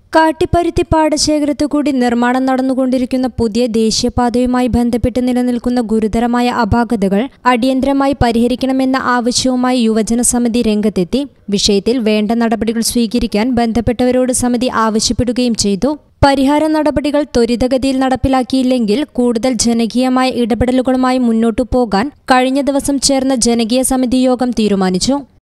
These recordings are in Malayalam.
കാട്ടിപ്പരുത്തി പാടശേഖരത്തു കൂടി നിർമ്മാണം നടന്നുകൊണ്ടിരിക്കുന്ന പുതിയ ദേശീയപാതയുമായി ബന്ധപ്പെട്ട് നിലനിൽക്കുന്ന ഗുരുതരമായ അപാകതകൾ അടിയന്തരമായി പരിഹരിക്കണമെന്ന ആവശ്യവുമായി യുവജന സമിതി രംഗത്തെത്തി. വിഷയത്തിൽ വേണ്ട നടപടികൾ സ്വീകരിക്കാൻ ബന്ധപ്പെട്ടവരോട് സമിതി ആവശ്യപ്പെടുകയും ചെയ്തു. പരിഹാര നടപടികൾ ത്വരിതഗതിയിൽ നടപ്പിലാക്കിയില്ലെങ്കിൽ കൂടുതൽ ജനകീയമായ ഇടപെടലുകളുമായി മുന്നോട്ടു പോകാൻ കഴിഞ്ഞ ദിവസം ചേർന്ന ജനകീയ സമിതി യോഗം തീരുമാനിച്ചു.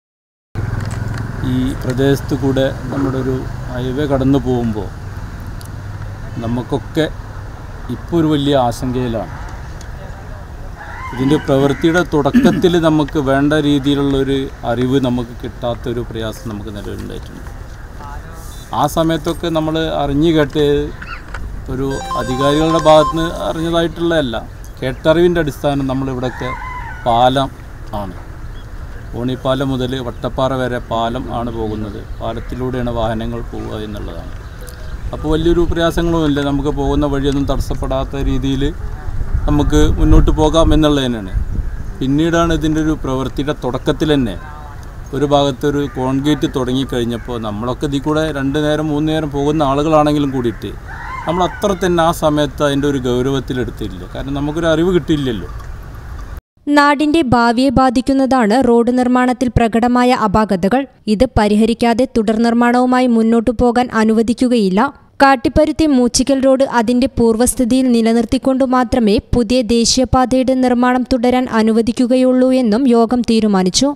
ഈ പ്രദേശത്ത് കൂടെ നമ്മുടെ ഒരു ഹൈവേ കടന്നു പോകുമ്പോൾ നമുക്കൊക്കെ ഇപ്പോൾ ഒരു വലിയ ആശങ്കയിലാണ്. ഇതിൻ്റെ പ്രവൃത്തിയുടെ തുടക്കത്തിൽ നമുക്ക് വേണ്ട രീതിയിലുള്ളൊരു അറിവ് നമുക്ക് കിട്ടാത്തൊരു പ്രയാസം നമുക്ക് നിലവിലുണ്ടായിട്ടുണ്ട്. ആ സമയത്തൊക്കെ നമ്മൾ അറിഞ്ഞു കേട്ട് ഒരു അധികാരികളുടെ ഭാഗത്ത് നിന്ന് അറിഞ്ഞതായിട്ടുള്ളതല്ല, കേട്ടറിവിൻ്റെ അടിസ്ഥാനം നമ്മളിവിടെയൊക്കെ പാലം ആണ്. ഓണിപ്പാലം മുതൽ വട്ടപ്പാറ വരെ പാലം ആണ് പോകുന്നത്. പാലത്തിലൂടെയാണ് വാഹനങ്ങൾ പോവുക എന്നുള്ളതാണ്. അപ്പോൾ വലിയൊരു പ്രയാസങ്ങളുമില്ല, നമുക്ക് പോകുന്ന വഴിയൊന്നും തടസ്സപ്പെടാത്ത രീതിയിൽ നമുക്ക് മുന്നോട്ട് പോകാം എന്നുള്ളത് തന്നെയാണ്. പിന്നീടാണ് ഇതിൻ്റെ ഒരു പ്രവൃത്തിയുടെ തുടക്കത്തിൽ തന്നെ ഒരു ഭാഗത്തൊരു കോൺക്രീറ്റ് തുടങ്ങിക്കഴിഞ്ഞപ്പോൾ നമ്മളൊക്കെ ഇതിൽ കൂടെ 2 നേരം 3 നേരം പോകുന്ന ആളുകളാണെങ്കിലും കൂടിയിട്ട് നമ്മൾ അത്ര തന്നെ ആ സമയത്ത് അതിൻ്റെ ഒരു ഗൗരവത്തിലെടുത്തില്ല. കാരണം നമുക്കൊരു അറിവ് കിട്ടിയില്ലല്ലോ. നാടിന്റെ ഭാവിയെ ബാധിക്കുന്നതാണ് റോഡ് നിർമ്മാണത്തിൽ പ്രകടമായ അപാകതകൾ. ഇത് പരിഹരിക്കാതെ തുടർ നിർമ്മാണവുമായി മുന്നോട്ടു പോകാൻ അനുവദിക്കുകയില്ല. കാട്ടിപ്പരുത്തി മൂച്ചിക്കൽ റോഡ് അതിന്റെ പൂർവ്വസ്ഥിതിയിൽ നിലനിർത്തിക്കൊണ്ടു മാത്രമേ പുതിയ ദേശീയപാതയുടെ നിർമ്മാണം തുടരാൻ അനുവദിക്കുകയുള്ളൂ എന്നും യോഗം തീരുമാനിച്ചു.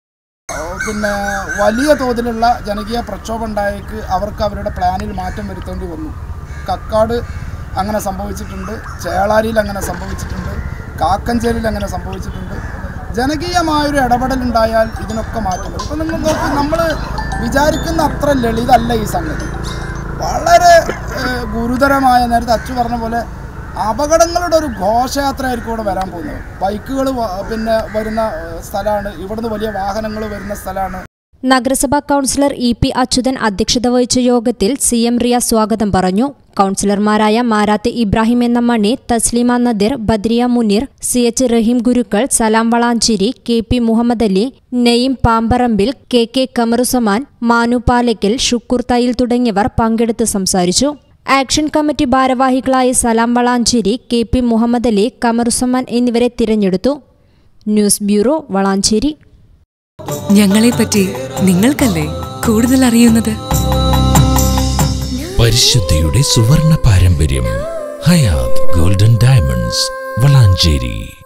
വലിയ തോതിലുള്ള ജനകീയ പ്രക്ഷോഭം ഉണ്ടായേക്ക് അവർക്ക് അവരുടെ പ്ലാനിൽ മാറ്റം വരുത്തേണ്ടി വന്നു. കക്കാട് അങ്ങനെ സംഭവിച്ചിട്ടുണ്ട്, ചേളാരിയിൽ അങ്ങനെ സംഭവിച്ചിട്ടുണ്ട്, കാക്കഞ്ചേരിയിൽ അങ്ങനെ സംഭവിച്ചിട്ടുണ്ട്. ജനകീയമായൊരു ഇടപെടലുണ്ടായാൽ ഇതിനൊക്കെ മാറ്റം വരും. ഇപ്പം നിങ്ങൾ നോക്കൂ, നമ്മൾ വിചാരിക്കുന്ന അത്ര ലളിതല്ല ഈ സംഗതി. വളരെ ഗുരുതരമായ, നേരത്തെ അച്ചു പറഞ്ഞ പോലെ അപകടങ്ങളുടെ ഒരു ഘോഷയാത്രയായിരിക്കും ഇവിടെ വരാൻ പോകുന്നത്. ബൈക്കുകൾ വരുന്ന സ്ഥലമാണ്, ഇവിടുന്ന് വലിയ വാഹനങ്ങൾ വരുന്ന സ്ഥലമാണ്. നഗരസഭാ കൗൺസിലർ ഇ.പി. അച്യുതൻ അധ്യക്ഷത വഹിച്ച യോഗത്തിൽ CM റിയ സ്വാഗതം പറഞ്ഞു. കൗൺസിലർമാരായ മാരാത്ത് ഇബ്രാഹിം എന്ന മണി, തസ്ലീമ നദീർ, ബദ്രിയ മുനീർ, CH റഹീം ഗുരുക്കൾ, സലാം വളാഞ്ചേരി, KP മുഹമ്മദ് അലി, നയീം പാമ്പറമ്പിൽ, KK കമറുസമാൻ, മാനു പാലക്കൽ, ഷുക്കൂർ തയ്യിൽ തുടങ്ങിയവർ പങ്കെടുത്ത് സംസാരിച്ചു. ആക്ഷൻ കമ്മിറ്റി ഭാരവാഹികളായ സലാം വളാഞ്ചേരി, KP മുഹമ്മദ് അലി, കമറുസമാൻ എന്നിവരെ തിരഞ്ഞെടുത്തു. News bureau, Valanchery. ഞങ്ങളെപ്പറ്റി നിങ്ങൾക്കല്ലേ കൂടുതൽ അറിയുന്നത്? പരിശുദ്ധിയുടെ സുവർണ പാരമ്പര്യം. Hayath golden diamonds, Valanchery.